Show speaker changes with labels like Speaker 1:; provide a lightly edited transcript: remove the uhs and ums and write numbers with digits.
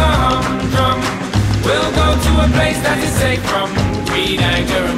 Speaker 1: the humdrum. We'll go to a place that is safe from greed, anger,